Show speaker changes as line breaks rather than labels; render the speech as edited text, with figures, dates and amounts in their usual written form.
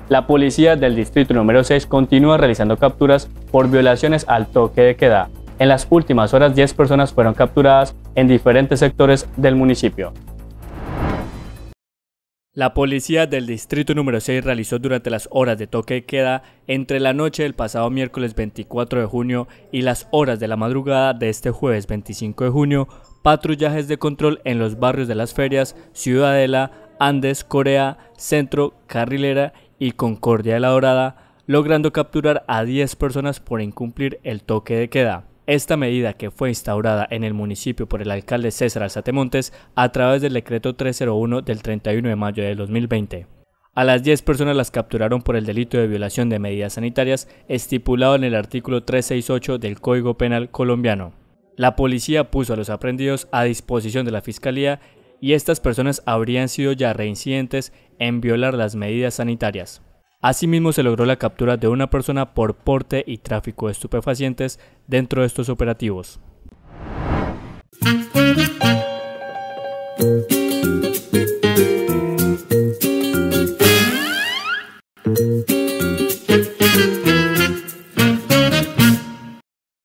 La policía del distrito número 6 continúa realizando capturas por violaciones al toque de queda. En las últimas horas, 10 personas fueron capturadas en diferentes sectores del municipio. La policía del distrito número 6 realizó durante las horas de toque de queda entre la noche del pasado miércoles 24 de junio y las horas de la madrugada de este jueves 25 de junio patrullajes de control en los barrios de Las Ferias, Ciudadela, Andes, Corea, Centro, Carrilera y Concordia de la Dorada, logrando capturar a 10 personas por incumplir el toque de queda. Esta medida, que fue instaurada en el municipio por el alcalde César Alzatemontes a través del decreto 301 del 31 de mayo de 2020. A las 10 personas las capturaron por el delito de violación de medidas sanitarias estipulado en el artículo 368 del Código Penal colombiano. La policía puso a los aprehendidos a disposición de la Fiscalía y estas personas habrían sido ya reincidentes en violar las medidas sanitarias. Asimismo, se logró la captura de una persona por porte y tráfico de estupefacientes dentro de estos operativos.